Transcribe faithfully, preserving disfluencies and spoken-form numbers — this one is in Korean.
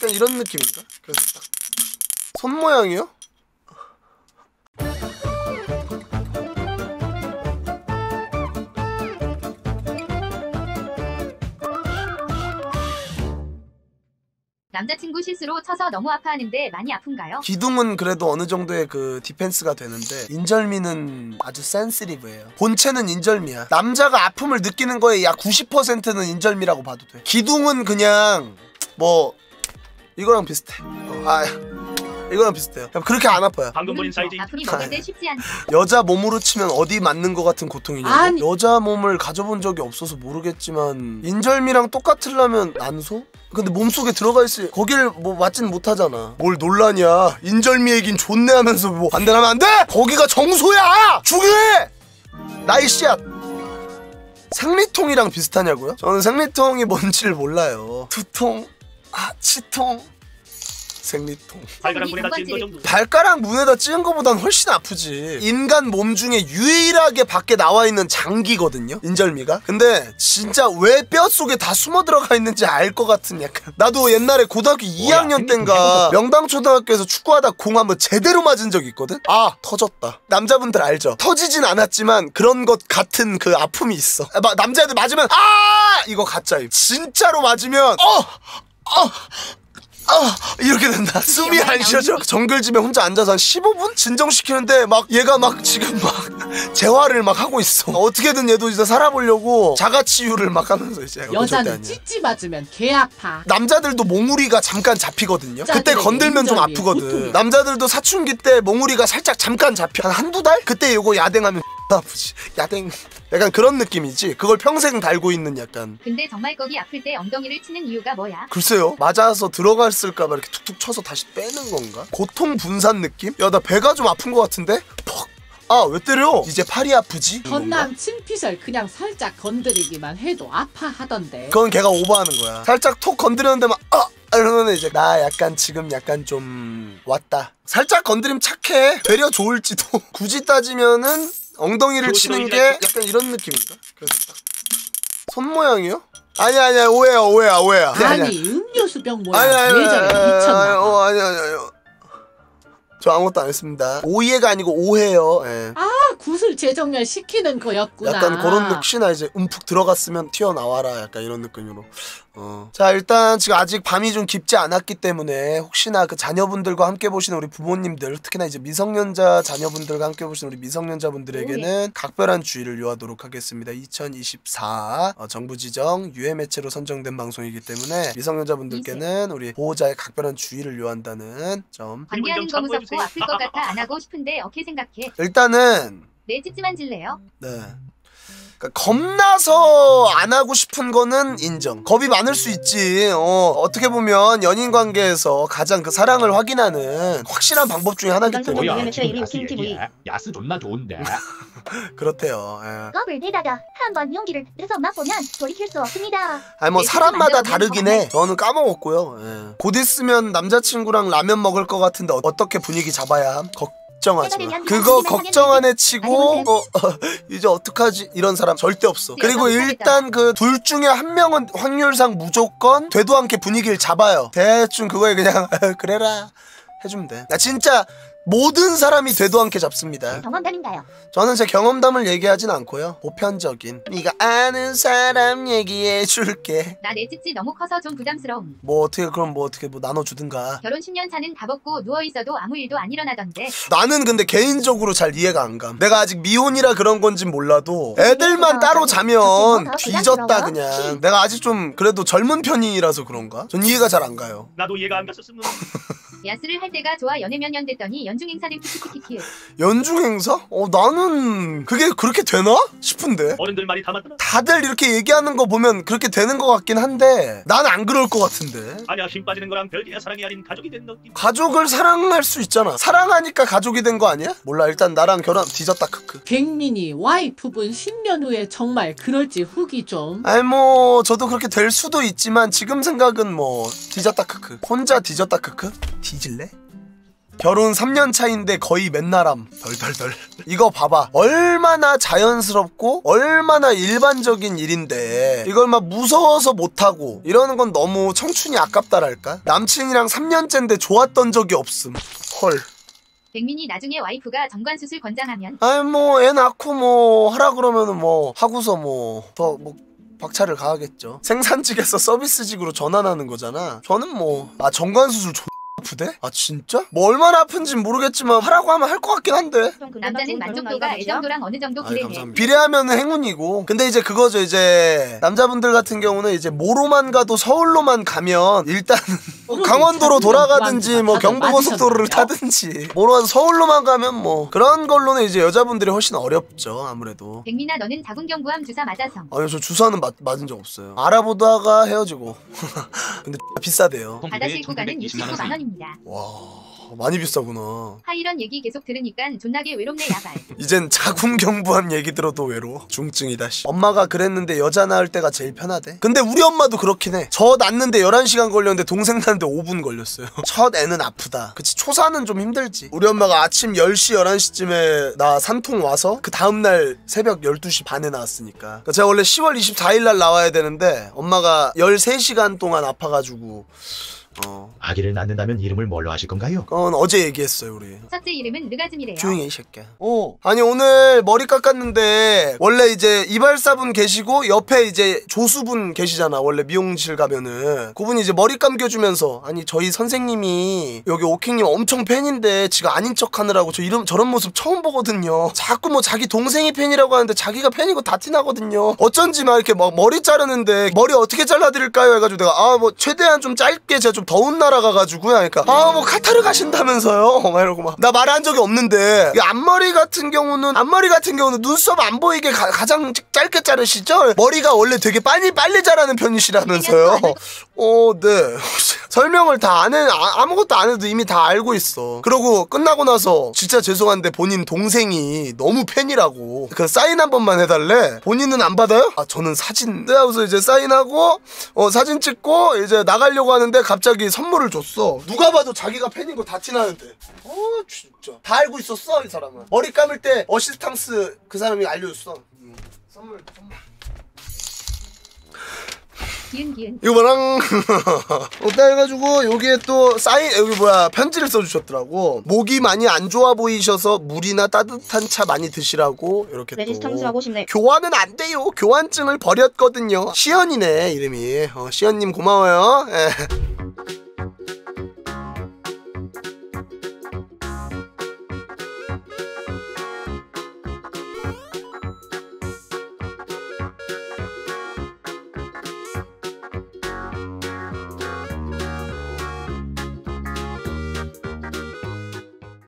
약간 이런 느낌인가? 그래서 딱 손 모양이요? 남자친구 실수로 쳐서 너무 아파하는데 많이 아픈가요? 기둥은 그래도 어느 정도의 그 디펜스가 되는데 인절미는 아주 센시티브해요. 본체는 인절미야. 남자가 아픔을 느끼는 거에 약 구십 퍼센트는 인절미라고 봐도 돼. 기둥은 그냥 뭐 이거랑 비슷해. 어, 아 이거랑 비슷해요. 그렇게 안 아파요. 방금 보인 사이즈 아픔이 먹을 때 쉽지 않다. 여자 몸으로 치면 어디 맞는 것 같은 고통이냐고? 아니. 여자 몸을 가져본 적이 없어서 모르겠지만 인절미랑 똑같으려면 난소? 근데 몸속에 들어가 있을 거길 뭐 맞진 못하잖아. 뭘 논란이야. 인절미 얘긴 좋네 하면서 뭐 반대하면 안 돼! 거기가 정소야! 중요해! 나이 씨앗! 생리통이랑 비슷하냐고요? 저는 생리통이 뭔지를 몰라요. 두통, 아, 치통, 생리통. 발가락 문에다 찌은 거 정도. 발가락 문에다 찌은 거보단 훨씬 아프지. 인간 몸 중에 유일하게 밖에 나와 있는 장기거든요, 인절미가. 근데 진짜 왜 뼛속에 다 숨어 들어가 있는지 알 것 같은 약간. 나도 옛날에 고등학교 이 학년 땐가 명당초등학교에서 축구하다 공 한번 제대로 맞은 적이 있거든. 아, 터졌다. 남자분들 알죠? 터지진 않았지만 그런 것 같은 그 아픔이 있어. 아, 남자애들 맞으면 아! 이거 가짜임. 진짜로 맞으면 어! 어! 아 이렇게 된다. 숨이 안 쉬어져. 정글집에 혼자 앉아서 한 십오 분? 진정시키는데 막 얘가 막 지금 막 재활을 막 하고 있어. 어떻게든 얘도 이제 살아보려고 자가치유를 막 하면서 이제. 여자는 찌찌 맞으면 개 아파. 남자들도 몽우리가 잠깐 잡히거든요. 그때 건들면 좀 아프거든. 고통이야. 남자들도 사춘기 때 몽우리가 살짝 잠깐 잡혀. 한 한두 달? 그때 이거 야댕하면 아프지. 야댕. 약간 그런 느낌이지. 그걸 평생 달고 있는 약간. 근데 정말 거기 아플 때 엉덩이를 치는 이유가 뭐야? 글쎄요. 맞아서 들어갔을까봐 이렇게 툭툭 쳐서 다시 빼는 건가? 고통 분산 느낌? 야, 나 배가 좀 아픈 것 같은데? 퍽! 아, 왜 때려? 이제 팔이 아프지? 전남 친피셜 그냥 살짝 건드리기만 해도 아파하던데. 그건 걔가 오버하는 거야. 살짝 톡 건드렸는데 막 아! 이러면 이제 나 약간 지금 약간 좀 왔다. 살짝 건드리면 착해. 되려 좋을지도. 굳이 따지면은 엉덩이를 치는 게 약간 이런 느낌인가? 그래서 딱 손 모양이요? 아니야 아니야 오해야 오해야 오해야. 아니 아니야. 음료수병 모양 아니 아니 예전에 미쳤나 봐. 어 아니 아니 아니. 저 아무것도 안 했습니다. 오해가 아니고 오해요. 예. 아 구슬 재정렬 시키는 거였구나. 약간 그런 느낌. 혹시나 이제 움푹 들어갔으면 튀어나와라 약간 이런 느낌으로. 어. 자 일단 지금 아직 밤이 좀 깊지 않았기 때문에 혹시나 그 자녀분들과 함께 보시는 우리 부모님들, 특히나 이제 미성년자 자녀분들과 함께 보시는 우리 미성년자분들에게는 각별한 주의를 요하도록 하겠습니다. 이천이십사 어, 정부 지정 유해 매체로 선정된 방송이기 때문에 미성년자분들께는 우리 보호자의 각별한 주의를 요한다는 점. 관계하는 거 무섭고 아플 것 같아 안 하고 싶은데 어떻게 생각해? 일단은 내 찌찌만 질래요? 네. 그러니까 겁나서 안 하고 싶은 거는 인정. 겁이 많을 수 있지. 어, 어떻게 보면 연인 관계에서 가장 그 사랑을 확인하는 확실한 방법 중에 하나기 때문에. 뭐야 지금 야스 얘기해. 야스 존나 좋은데. 그렇대요. 예. 겁을 내다가 한번 용기를 내서 맛보면 돌이킬 수 없습니다. 아니 뭐 사람마다 다르긴 해. 저는 까먹었고요. 예. 곧 있으면 남자친구랑 라면 먹을 것 같은데 어떻게 분위기 잡아야 함? 걱정하지 마. 그거 걱정 안 해 치고 어, 어, 이제 어떡하지 이런 사람 절대 없어. 그리고 일단 그 둘 중에 한 명은 확률상 무조건 되도 않게 분위기를 잡아요. 대충 그거에 그냥 그래라 해주면 돼. 나 진짜 모든 사람이 되도 않게 잡습니다. 경험담인가요? 저는 제 경험담을 얘기하진 않고요. 보편적인 네가 아는 사람 얘기해줄게. 나 내 찌찌 너무 커서 좀 부담스러움. 뭐 어떻게 그럼 뭐 어떻게 뭐 나눠주든가. 결혼 십 년 차는 다 벗고 누워있어도 아무 일도 안 일어나던데. 나는 근데 개인적으로 잘 이해가 안 감. 내가 아직 미혼이라 그런 건진 몰라도 애들만 따로 자면 뒤졌다 그냥. 내가 아직 좀 그래도 젊은 편이라서 그런가? 전 이해가 잘 안 가요. 나도 이해가 안 갔었음. 야스를 할 때가 좋아. 연애 몇 년 됐더니 연중 행사를 키키키키키. 연중 행사? 어 나는 그게 그렇게 되나? 싶은데. 어른들 말이 다 맞더라. 다들 이렇게 얘기하는 거 보면 그렇게 되는 것 같긴 한데 난 안 그럴 것 같은데. 아니야 힘 빠지는 거랑 별개야. 사랑이 아닌 가족이 된 느낌. 가족을 사랑할 수 있잖아. 사랑하니까 가족이 된 거 아니야? 몰라. 일단 나랑 결혼 뒤졌다 크크. 갱민이 와이프분 십 년 후에 정말 그럴지 후기 좀. 아니 뭐 저도 그렇게 될 수도 있지만 지금 생각은 뭐 뒤졌다 크크. 혼자 뒤졌다 크크? 뒤질래? 결혼 삼 년 차인데 거의 맨날함. 덜덜덜. 이거 봐봐. 얼마나 자연스럽고 얼마나 일반적인 일인데 이걸 막 무서워서 못하고 이러는 건 너무 청춘이 아깝다랄까? 남친이랑 삼 년째인데 좋았던 적이 없음. 헐. 백민이 나중에 와이프가 정관수술 권장하면 아니 뭐 애 낳고 뭐 하라 그러면은 뭐 하고서 뭐 더 뭐 박차를 가하겠죠. 생산직에서 서비스직으로 전환하는 거잖아. 저는 뭐 아 정관수술 존 아프대? 아 진짜? 뭐 얼마나 아픈진 모르겠지만 하라고 하면 할 것 같긴 한데. 남자는 만족도가 애정도랑 어느 정도 아이, 비례해. 감사합니다. 비례하면 행운이고. 근데 이제 그거죠. 이제 남자분들 같은 경우는 이제 모로만 가도 서울로만 가면 일단 강원도로 돌아가든지 뭐 경부고속도로를 타든지 모로 가서 서울로만 가면 뭐 그런 걸로는 이제 여자분들이 훨씬 어렵죠. 아무래도. 백민아 너는 자궁경부암 주사 맞아서. 아니 저 주사는 맞, 맞은 적 없어요. 알아보다가 헤어지고. 근데 비싸대요. 바다 싣고 가는 육십구만 원입니다. 와 많이 비싸구나. 하 이런 얘기 계속 들으니까 존나게 외롭네 야발. 이젠 자궁경부암 얘기 들어도 외로워. 중증이다 씨. 엄마가 그랬는데 여자 낳을 때가 제일 편하대. 근데 우리 엄마도 그렇긴 해. 저 낳는데 열한 시간 걸렸는데 동생 낳는데 오 분 걸렸어요. 첫 애는 아프다. 그치 초사는 좀 힘들지. 우리 엄마가 아침 열 시 열한 시쯤에 나 산통 와서 그 다음날 새벽 열두 시 반에 나왔으니까. 그러니까 제가 원래 시월 이십사일 날 나와야 되는데 엄마가 열세 시간 동안 아파가지고 어. 아기를 낳는다면 이름을 뭘로 하실 건가요? 그건 어제 얘기했어요 우리. 첫째 이름은 느가즘이래요. 조용히 해 이 새끼야. 어. 아니 오늘 머리 깎았는데 원래 이제 이발사분 계시고 옆에 이제 조수분 계시잖아. 원래 미용실 가면은 그분이 이제 머리 감겨주면서 아니 저희 선생님이 여기 오킹님 엄청 팬인데 지가 아닌 척 하느라고 저 이런 저런 모습 처음 보거든요. 자꾸 뭐 자기 동생이 팬이라고 하는데 자기가 팬이고 다 티나거든요. 어쩐지 막 이렇게 막 머리 자르는데 머리 어떻게 잘라드릴까요 해가지고 내가 아 뭐 최대한 좀 짧게 제가 좀 더운 나라 가가지고요. 그러니까 아 뭐 카타르 가신다면서요. 막 이러고 막 나 말한 적이 없는데 이 앞머리 같은 경우는 앞머리 같은 경우는 눈썹 안 보이게 가, 가장 짧게 자르시죠? 머리가 원래 되게 빨리 빨리 자라는 편이시라면서요. 어, 네. 설명을 다 안 해, 아, 아무것도 안 해도 이미 다 알고 있어. 그러고 끝나고 나서 진짜 죄송한데 본인 동생이 너무 팬이라고 그 사인 한 번만 해달래. 본인은 안 받아요? 아 저는 사진. 네 하고서 이제 사인하고 어 사진 찍고 이제 나가려고 하는데 갑자기 선물을 줬어. 누가 봐도 자기가 팬인 거 다 티나는데. 어 진짜 다 알고 있었어 이 사람은. 머리 감을 때 어시스탕스 그 사람이 알려줬어. 음. 선물 선물. 기은 기은. 이거 뭐랑 어따 해가지고 여기에 또 사인 여기 뭐야 편지를 써주셨더라고. 목이 많이 안 좋아 보이셔서 물이나 따뜻한 차 많이 드시라고 이렇게 레지스탕스 또 하고 싶네. 교환은 안 돼요. 교환증을 버렸거든요. 시연이네 이름이. 어, 시연님 고마워요. 예.